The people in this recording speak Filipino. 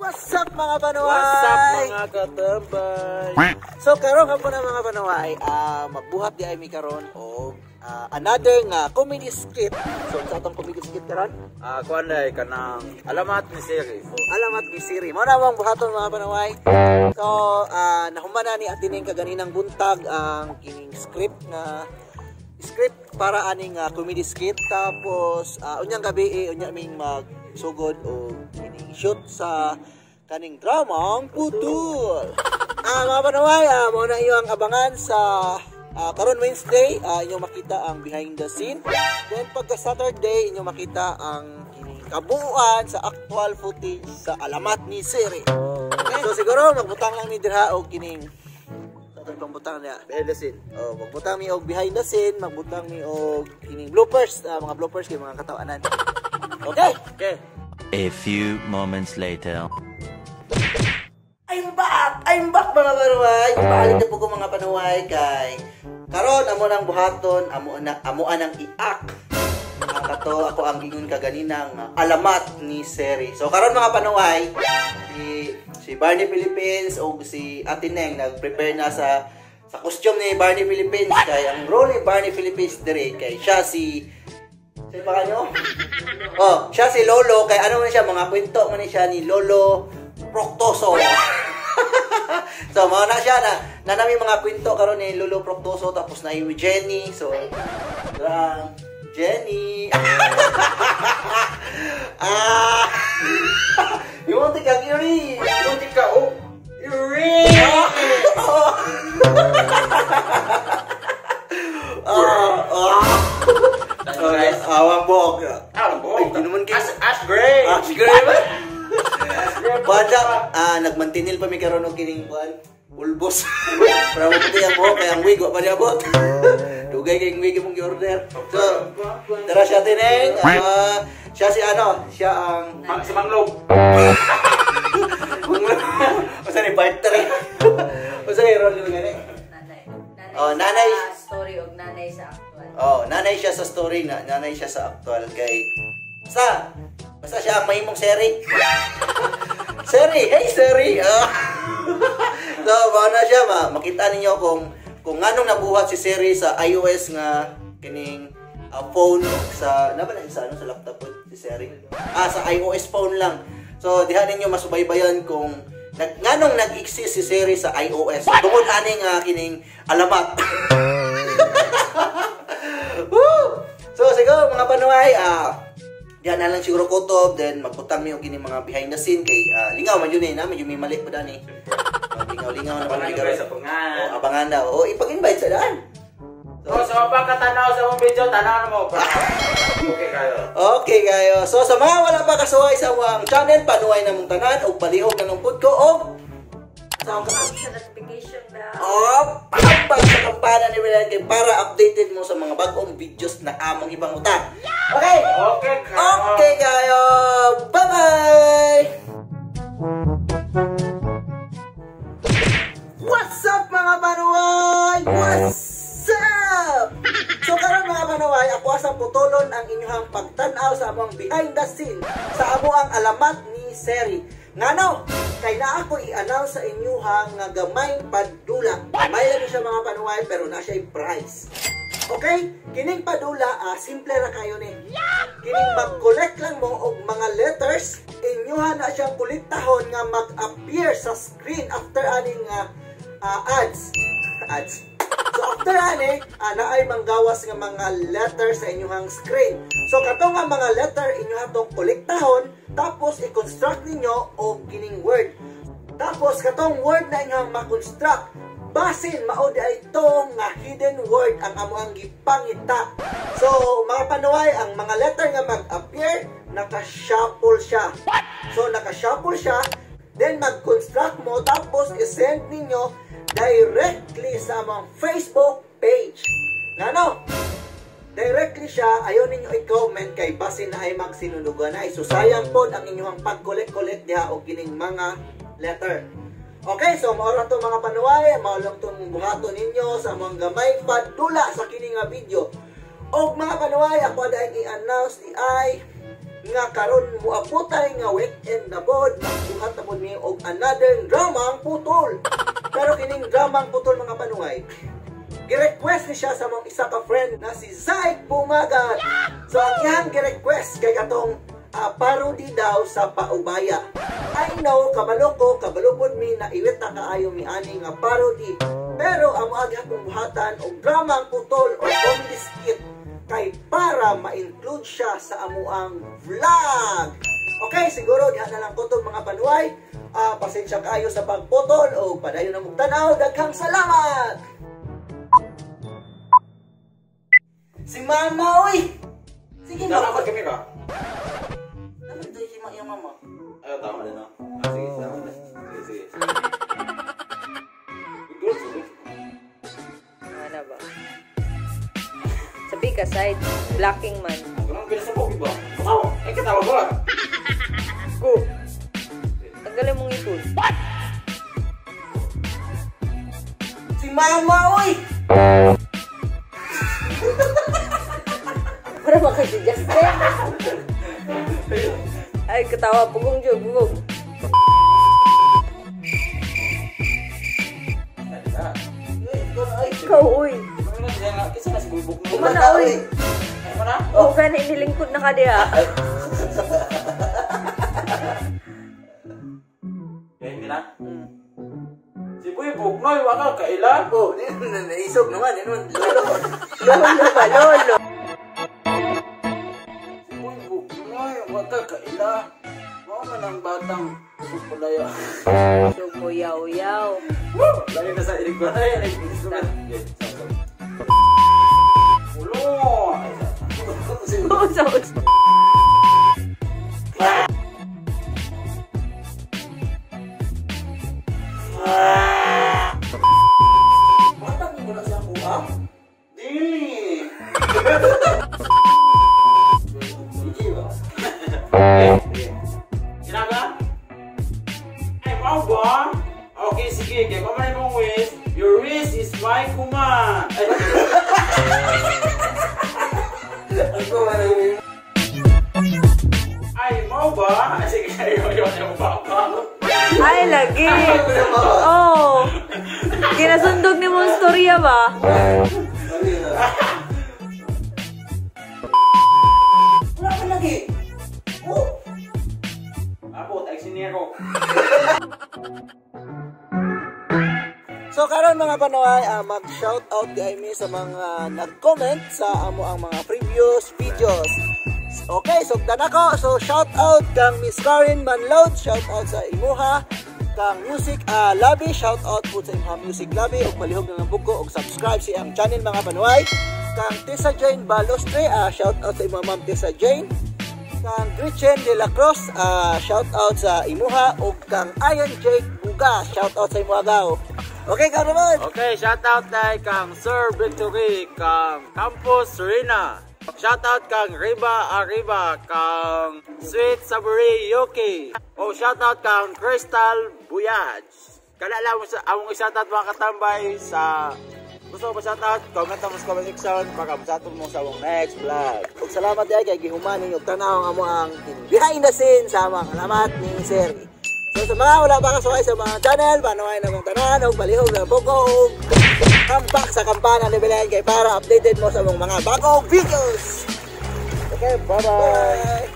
What's up mga panuway? What's up mga katambay? So karon hapon na mga panuway, magbuhat di ay mi karon og another nga comedy skit. So sa atong comedy skit karon, Kuan day kanang alamat ni Siri. alamat ni Siri. Mao na ang buhaton mga panuway. So nahuman na ni atining kaganinang buntag ang kining script para aning comedy skit. Tapos unyang gabi unya ming magsugod o kining shoot sa kaning dramang Putol. Mga panuway, mao na iyong abangan sa karon Wednesday, inyong makita ang behind the scene. Then pagka Saturday, inyong makita ang kining kabuuan sa actual footage sa alamat ni Siri. Okay? So siguro magbutang lang ni dirha og kining pambutang niya Behind the scene. magbutang mi og behind the scene, magbutang mi og kining bloopers, mga bloopers kay mga katawanan. Okay? Okay. A few moments later. I'm back mga panuway. Balik na po ko mga panuway kay karon amo nang buhaton, amo ang iak. Ako ang ingon kaganinang alamat ni Siri. So karon mga panuway, si Barney Philippines o si Ate Neng nag-prepare na sa costume ni Barney Philippines kay ang role ni Barney Philippines dire kay siya si pa kanyo? Siya si Lolo kay ano man siya mga kwento man siya ni Lolo Proctoso. So mao na siya na nami mga kwento karon ni Lolo Proctoso tapos na yung Jenny. So Jenny. Yung tika Yuri. Yung tika Yuri. Awang bok. Ay, naman kayo. Ash Gray. Ash Gray ba? Pada, nagmantinil pa mi karon og kining kuan. Ulbos. Para mo puti ang buhok, kaya ang wig, wa pa niya abot. Dugay kay wig mong i-order. So, tara siya tineng. Siya si ano? Siya ang... Si Manglog. Masa ni partner eh. Masa ni role yung gani? Nanay. Story of nanay sa actual. Nanay siya sa story na. Nanay siya sa actual kay... Basta siya ang mahimong Siri. Siri! Hey Siri! So, na siya makita ninyo kung anong nabuhat si Siri sa iOS nga kining phone sa sa laptop po si Siri. Sa iOS phone lang. So, diha ninyo masubaybayan kung nganong nag-exist si Siri sa iOS. Tungod aning kining alamat. So, siguro mga panuway, diyan na lang siguro kutob, then magputang mi og kini mga behind the scene kay lingaw man yun na medyo may mali pa dani. Lingaw na pa Abangan sa pangan. Abangan daw. Ipag-invite sa daan. So pagkatanaw sa mong video, tanaw mo. Okay kayo. Okay kayo. So sa mga wala pa kasuway sa among channel, panuway na mong tanan og palihog na nung ko og Sa notification na. pag sa kampana ni Milan kay para updated mo sa mga bagong videos na among ibang utang. Okay? Okay kayo. Okay kayo. Bye-bye! What's up mga panuway? What's up? So karon mga panuway, ako asang putulon ang inyong pagtanaw sa among behind the scene sa amuang alamat ni Siri. Ngano, kay na ako i-announce sa inyo nga gamay padula. Gamay lang siya mga panuway pero na siya price. Okay? Kining padula, simple ra kayo ni. Kining mag-collect lang mo og mga letters, inyuhan na siyang kuliktahon nga mag-appear sa screen after aning ads. So after ani, naay manggawas nga mga letter sa inyong screen. So katong nga mga letter inyo hatong kolektahon, tapos i-construct ninyo og kining word. Tapos katong word na inyong ma-construct, basin mao di itong nga hidden word ang amuang gipangita. So mga panuway, ang mga letter nga mag-appear, naka-shuffle siya. So naka-shuffle siya, then mag-construct mo, tapos i-send ninyo directly sa among Facebook page. Ngano? Directly siya, ayaw ninyo i-comment kay basin na ay magsinunugan ay. So sayang po ang inyong pag-collect diha o kining mga letter. Okay, so maolang to mga panuway, maolang tong buhaton ninyo sa mga gamay padula sa kining video. O mga panuway, ako dahil i-announce di ay nga karon muabotay nga weekend na pod, magbuhat na po ni og another dramang putol. Pero kining dramang putol mga panuway, gi-request ni siya sa mong isa ka friend na si Zyke Bumagat. So ang iyang gi-request kay katong parody daw sa paubaya. I know, kabalo po mi na iwit na kaayo mi ani nga parody. Pero ang mga buhatan og dramang putol o comedy skit kay para ma-include siya sa amuang vlog. Okay, siguro diha na lang ko to mga panuway. Pasensya kayo sa pagputol o padayon na mong tanaw. Daghang salamat! Si Mama, uy! Sige na. Dapat kami ka? Naman ito yung mama. Ayaw, tama din, no? Sige, tama din. Sige. Good. Ano ba? Sabi ka, side. Blocking man. Ganun bilis sa pogi ba? Katawa. Katawa ba? Go! Tanggalin mong ipon. What? Si Mama, uy! Para makasi Justin. Ay, ketawa. Pugong jo, pugong. Ikaw, uy. Kisa na si Bubuk na. Kumana, uy. Kumana? Oo, ka na inilingkod na ka diya. Hindi na? Si Bubuk na, iwakal kaila. Oh, naisog naman. Lolo ba, lolo? Si Bubuk na, iwakal kaila. Mga man ang batang supulaya. Sumo, yaw-yaw. Lagi na sa ilig ko na yan. Ulo! Usos. Batang mo na siya kuha? Dili! Sige ba? Sinaga? Ay, mau ba? Okay, sige. Kaya pamanay mong wish. Your wish is my command. Ay, mau ba? Sige, ayaw yung papa. Ay, lagi. Oh. Kinasundog ni mong storya ba? Wala ka lagi. Oh. Apo, tagsinero. So karon mga panuway, mag-shoutout kay mi sa mga nag-comment sa amo ang mga previous videos. Okay, so tanako. So shoutout kang Miss Karen Manload, shoutout sa imuha. Kang Music Labi, shoutout po sa imuha Music Labi. Og palihog na ng buko og subscribe sa ang channel mga panuway. Kang Tessa Jane Balostre, shoutout sa imuha Ma'am Tessa Jane. Kang Gretchen De La Cruz, shoutout sa imuha. Og kang Ayon Jake Buga, shoutout sa imuha gaw. Okay, ka naman. Okay, shoutout kay kang Sir Victory, kang Campus Serena. Shoutout kang Riba Arriba, kang Sweet Saburi Yoki. O shoutout kang Crystal Buyaj. Kalala mo sa among shoutout mga katambay sa gusto mo shoutout, comment mo sa comment section para masaton mo sa among next vlog. Ug salamat kay gihuman ninyo tanaw ang amo ang behind the scenes sa mga alamat ni Sir. So sa mga wala pa kasukay sa mga channel, panuway na mong tanan og balihog na buko og kampak sa kampana ni Belen kay para updated mo sa mga bagong videos. Okay, bye-bye.